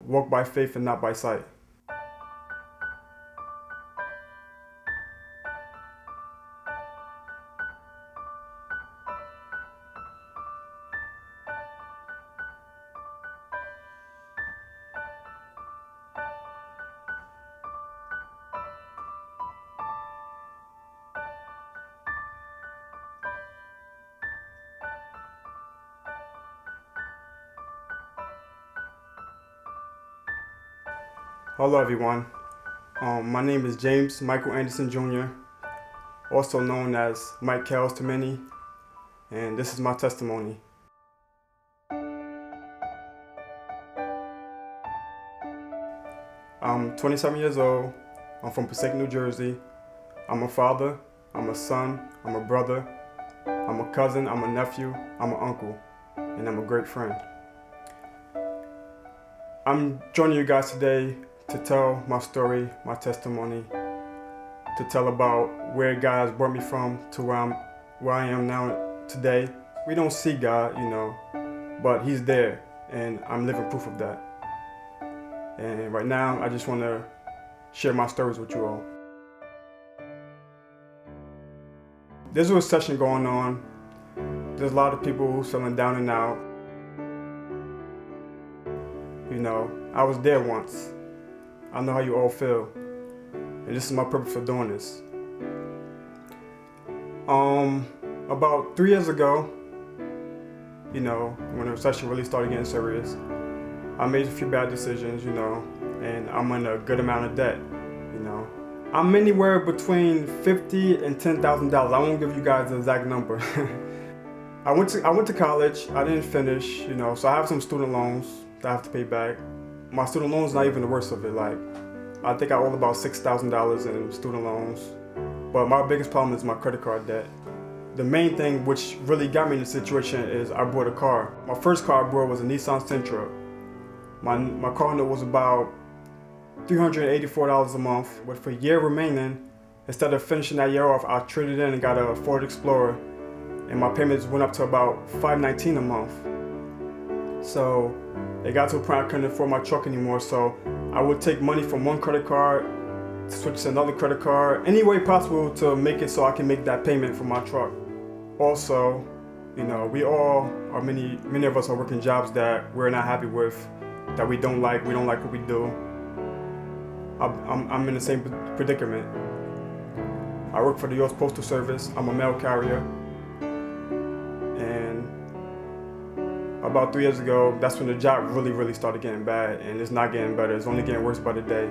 Walk by faith and not by sight. Hello everyone, my name is James Michael Anderson Jr., also known as Mike Kells to many, and this is my testimony. I'm 27 years old, I'm from Passaic, New Jersey. I'm a father, I'm a son, I'm a brother, I'm a cousin, I'm a nephew, I'm an uncle, and I'm a great friend. I'm joining you guys today to tell my story, my testimony, to tell about where God has brought me from to where I am now today. We don't see God, but He's there, and I'm living proof of that. And right now, I just want to share my stories with you all. There's a recession going on. There's a lot of people feeling down and out. I was there once. I know how you all feel, and this is my purpose for doing this. About 3 years ago, when the recession really started getting serious, I made a few bad decisions, and I'm in a good amount of debt, I'm anywhere between $50,000 and $10,000. I won't give you guys the exact number. I went to college. I didn't finish, so I have some student loans that I have to pay back. My student loans not even the worst of it. I think I owe about $6,000 in student loans. But my biggest problem is my credit card debt. The main thing which really got me in the situation is I bought a car. My first car I bought was a Nissan Sentra. My car note was about $384 a month. But for a year remaining, instead of finishing that year off, I traded in and got a Ford Explorer. And my payments went up to about $519 a month. So it got to a point I couldn't afford my truck anymore, so I would take money from one credit card, switch to another credit card, any way possible to make it so I can make that payment for my truck. Also, we all are, many of us are working jobs that we're not happy with, that we don't like what we do. I'm in the same predicament. I work for the U.S. Postal Service. I'm a mail carrier. And about 3 years ago, that's when the job really started getting bad, and it's not getting better. It's only getting worse by the day.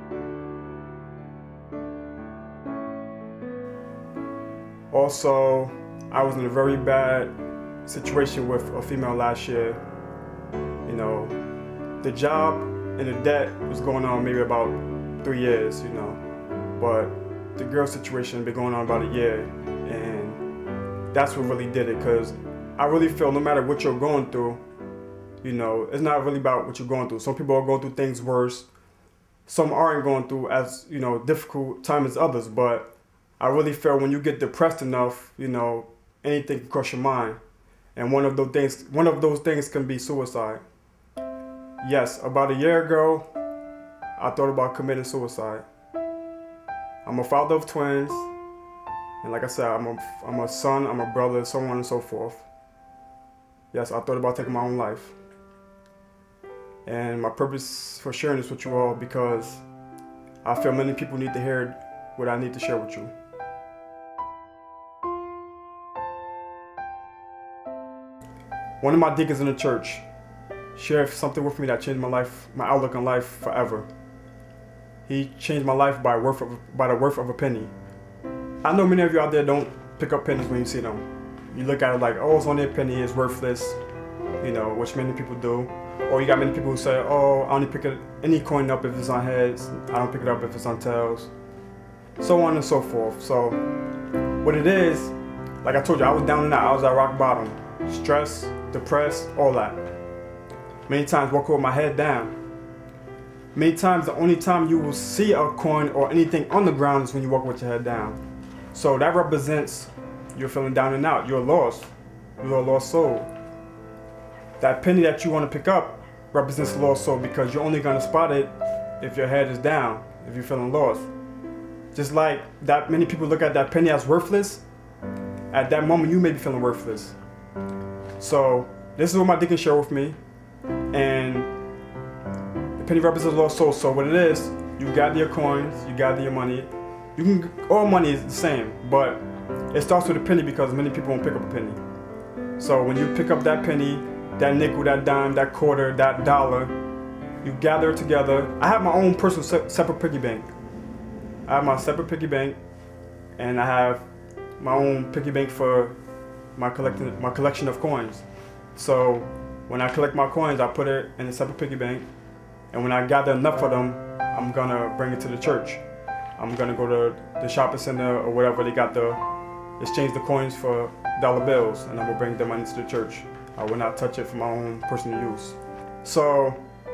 Also, I was in a very bad situation with a female last year. The job and the debt was going on maybe about 3 years, but the girl situation had been going on about a year, and that's what really did it, because I really feel no matter what you're going through, it's not really about what you're going through. Some people are going through things worse. Some aren't going through as, difficult time as others. But I really feel when you get depressed enough, anything can cross your mind. And one of those things can be suicide. Yes, about a year ago, I thought about committing suicide. I'm a father of twins. And like I said, I'm a son, I'm a brother, so on and so forth. Yes, I thought about taking my own life. And my purpose for sharing this with you all, because I feel many people need to hear what I need to share with you. One of my deacons in the church shared something with me that changed my life, my outlook on life forever. He changed my life by the worth of a penny. I know many of you out there don't pick up pennies when you see them. You look at it like, oh, it's only a penny, it's worthless, which many people do. Or you got many people who say, oh, I only pick any coin up if it's on heads, I don't pick it up if it's on tails, so on and so forth. So what it is, like I told you, I was down and out, I was at rock bottom, stressed, depressed, all that. Many times walking with my head down. Many times the only time you will see a coin or anything on the ground is when you walk with your head down. So that represents you're feeling down and out. You're lost. You're a lost soul. That penny that you want to pick up represents the lost soul, because you're only gonna spot it if your head is down, if you're feeling lost. Just like that, many people look at that penny as worthless. At that moment, you may be feeling worthless. So this is what my deacon shared with me, and the penny represents the lost soul. So what it is, you gather your coins, you gather your money. You can, all money is the same, but it starts with a penny because many people won't pick up a penny. So when you pick up that penny, that nickel, that dime, that quarter, that dollar, you gather it together. I have my own personal separate piggy bank. I have my separate piggy bank, and I have my own piggy bank for my collection of coins. So when I collect my coins, I put it in a separate piggy bank, and when I gather enough of them, I'm gonna bring it to the church. I'm gonna go to the shopping center or whatever they got the exchange the coins for dollar bills, and I'm gonna bring the money to the church. I will not touch it for my own personal use. So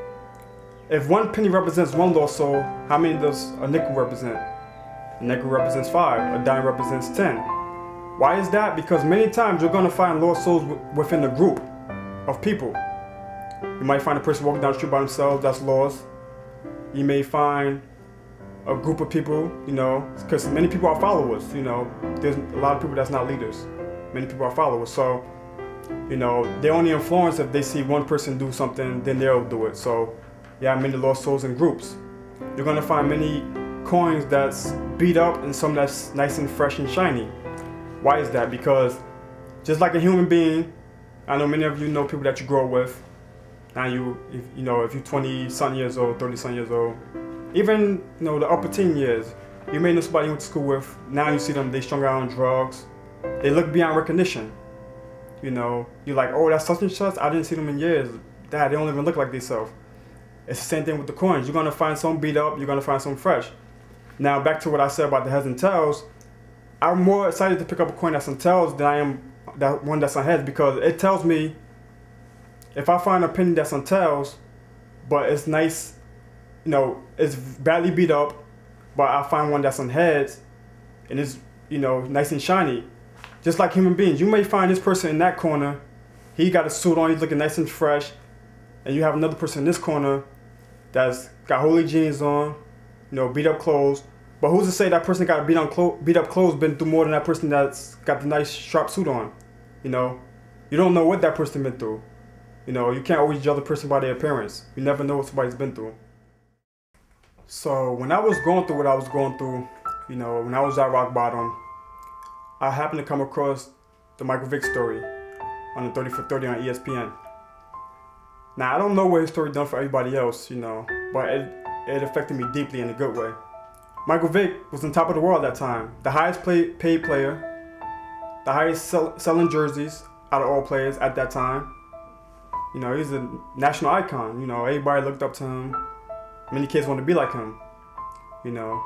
if one penny represents one lost soul, how many does a nickel represent? A nickel represents 5, a dime represents 10. Why is that? Because many times you're gonna find lost souls within a group of people. You might find a person walking down the street by themselves that's lost. You may find a group of people, you know, because many people are followers, you know. There's a lot of people that's not leaders. Many people are followers. So, you know, they're only influenced if they see one person do something, then they'll do it. So, yeah, many lost souls in groups. You're gonna find many coins that's beat up and some that's nice and fresh and shiny. Why is that? Because just like a human being, I know many of you know people that you grow up with. Now if you're 20-something years old, 30-something years old, even, you know, the upper teen years, you may know somebody you went to school with. Now you see them, they strung out on drugs. They look beyond recognition. You know, you're like, oh, that's such and such. I didn't see them in years. Dad, they don't even look like themselves. It's the same thing with the coins. You're gonna find some beat up. You're gonna find some fresh. Now back to what I said about the heads and tails. I'm more excited to pick up a coin that's on tails than I am that one that's on heads, because it tells me if I find a penny that's on tails, but it's nice, you know, it's badly beat up, but I find one that's on heads and it's, you know, nice and shiny. Just like human beings, you may find this person in that corner, he got a suit on, he's looking nice and fresh, and you have another person in this corner that's got holy jeans on, you know, beat up clothes. But who's to say that person got beat up clothes been through more than that person that's got the nice sharp suit on? You know, you don't know what that person been through. You know, you can't always judge a person by their appearance. You never know what somebody's been through. So when I was going through what I was going through, you know, when I was at rock bottom, I happened to come across the Michael Vick story on the 30 for 30 on ESPN. Now, I don't know what his story done for everybody else, you know, but it affected me deeply in a good way. Michael Vick was on top of the world at that time. The highest paid player, the highest selling jerseys out of all players at that time. You know, he's a national icon. You know, everybody looked up to him. Many kids want to be like him, you know.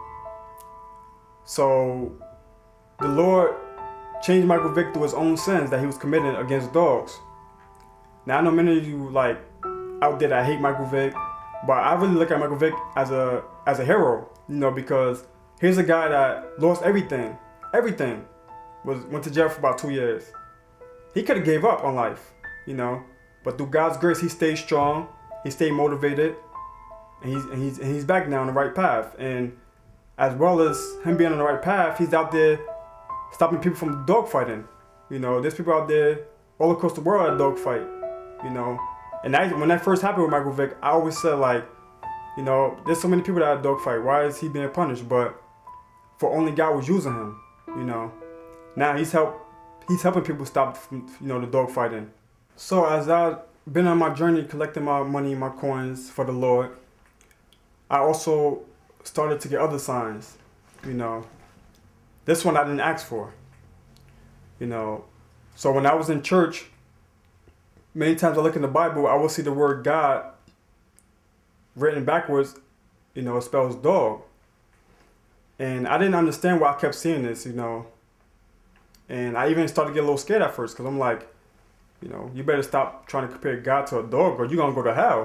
So the Lord changed Michael Vick through his own sins that he was committing against dogs. Now, I know many of you like out there that hate Michael Vick, but I really look at Michael Vick as a hero, you know, because here's a guy that lost everything. Everything. Went to jail for about 2 years. He could have gave up on life, you know, but through God's grace, he stayed strong. He stayed motivated, and he's back now on the right path. And as well as him being on the right path, he's out there stopping people from dogfighting. You know, there's people out there all across the world that dogfight, you know. And when that first happened with Michael Vick, I always said, like, you know, there's so many people that dogfight. Why is he being punished? But for only God was using him, you know. Now he's helping people stop from, you know, the dogfighting. So as I've been on my journey collecting my money, my coins for the Lord, I also started to get other signs, you know. This one I didn't ask for, you know. So when I was in church, many times I look in the Bible, I will see the word God written backwards, you know, it spells dog. And I didn't understand why I kept seeing this, you know. And I even started to get a little scared at first, because I'm like, you know, you better stop trying to compare God to a dog or you're going to go to hell.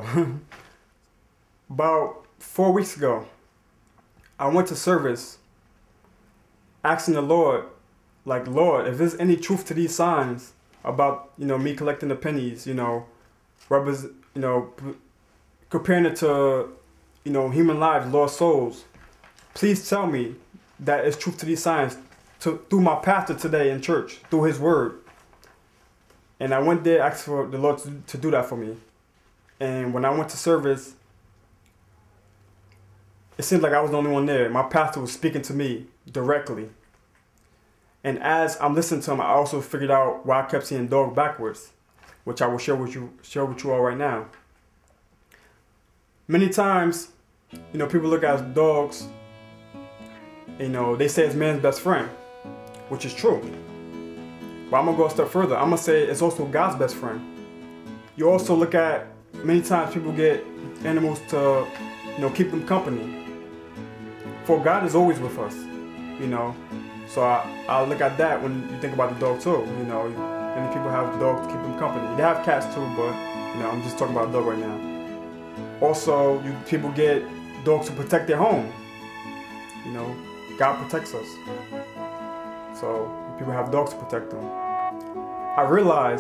About 4 weeks ago, I went to service asking the Lord, like, Lord, if there's any truth to these signs about, you know, me collecting the pennies, you know, comparing it to, human lives, lost souls. Please tell me that it's truth to these signs through my pastor today in church, through his word. And I went there, asked for the Lord to do that for me. And when I went to service, it seemed like I was the only one there. My pastor was speaking to me directly. And as I'm listening to him, I also figured out why I kept seeing dog backwards, which I will share with you all right now. Many times, people look at dogs, they say it's man's best friend, which is true. But I'm going to go a step further. I'm going to say it's also God's best friend. You also look at, many times people get animals to, keep them company. For God is always with us, So I look at that when you think about the dog too, Many people have dogs to keep them company. They have cats too, but, I'm just talking about a dog right now. Also, people get dogs to protect their home. God protects us. So people have dogs to protect them. I realize,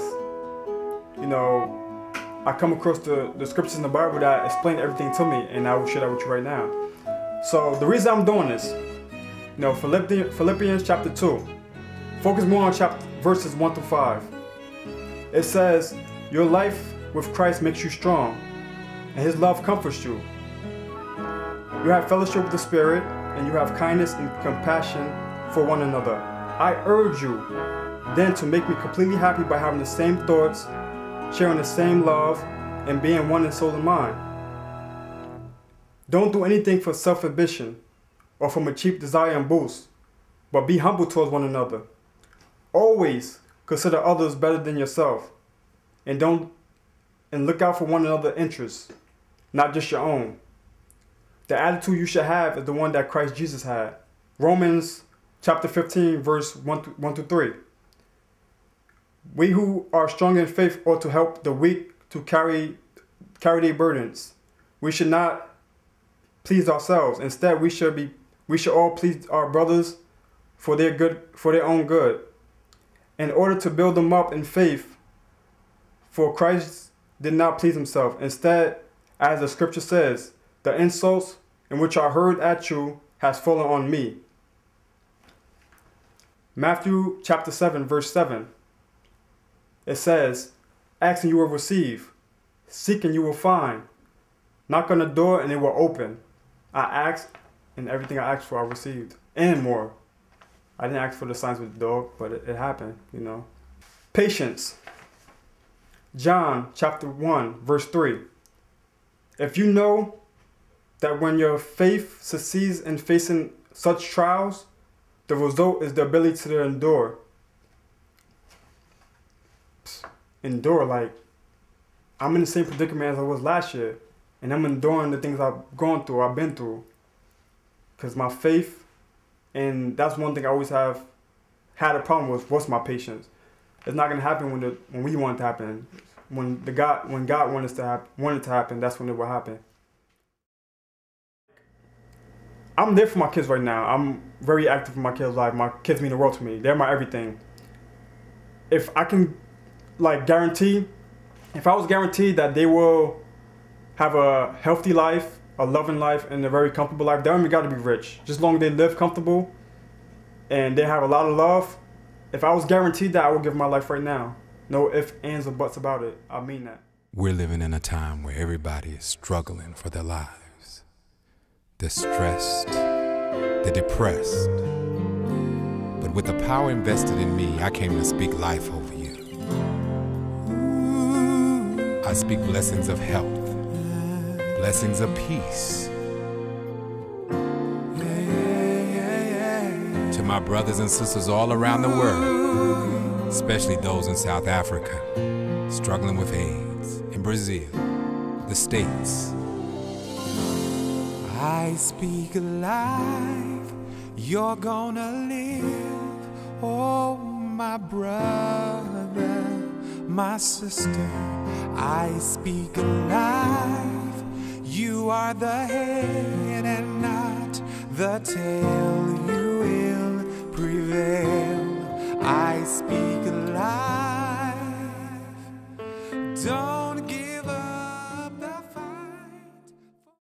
I come across the scriptures in the Bible that explain everything to me, and I will share that with you right now. So the reason I'm doing this, Philippians chapter 2, focus more on verses 1 through 5. It says, your life with Christ makes you strong, and his love comforts you. You have fellowship with the Spirit, and you have kindness and compassion for one another. I urge you then to make me completely happy by having the same thoughts, sharing the same love, and being one in soul and mind. Don't do anything for self-ambition or from a cheap desire and boast, but be humble towards one another. Always consider others better than yourself, and look out for one another's interests, not just your own. The attitude you should have is the one that Christ Jesus had. Romans chapter 15, verse 1 through 3. We who are strong in faith ought to help the weak to carry their burdens. We should not please ourselves. Instead, we should all please our brothers for their own good, in order to build them up in faith. For Christ did not please himself. Instead, as the scripture says, the insults in which I heard at you has fallen on me. Matthew chapter 7, verse 7. It says, ask and you will receive. Seek and you will find. Knock on the door and it will open. I asked, and everything I asked for I received. And more. I didn't ask for the signs with the dog, but it happened, Patience. John chapter 1, verse 3. If you know that when your faith succeeds in facing such trials, the result is the ability to endure. Endure, like, I'm in the same predicament as I was last year, and I'm enduring the things I've been through, because my faith, and that's one thing I always had a problem with, what's my patience. It's not going to happen when we want it to happen. When God wanted it to happen, that's when it will happen. I'm there for my kids right now. I'm very active in my kids' life. My kids mean the world to me. They're my everything. If I can, if I was guaranteed that they will have a healthy life, a loving life, and a very comfortable life, they don't even got to be rich. Just as long as they live comfortable and they have a lot of love, if I was guaranteed that, I would give my life right now. No ifs, ands, or buts about it. I mean that. We're living in a time where everybody is struggling for their lives. They're stressed, they're depressed. But with the power invested in me, I came to speak life over you. I speak blessings of health, blessings of peace. To my brothers and sisters all around the world, especially those in South Africa, struggling with AIDS, in Brazil, the States. I speak life, you're gonna live. Oh, my brother, my sister, I speak life. You are the head and not the tail. You will prevail. I speak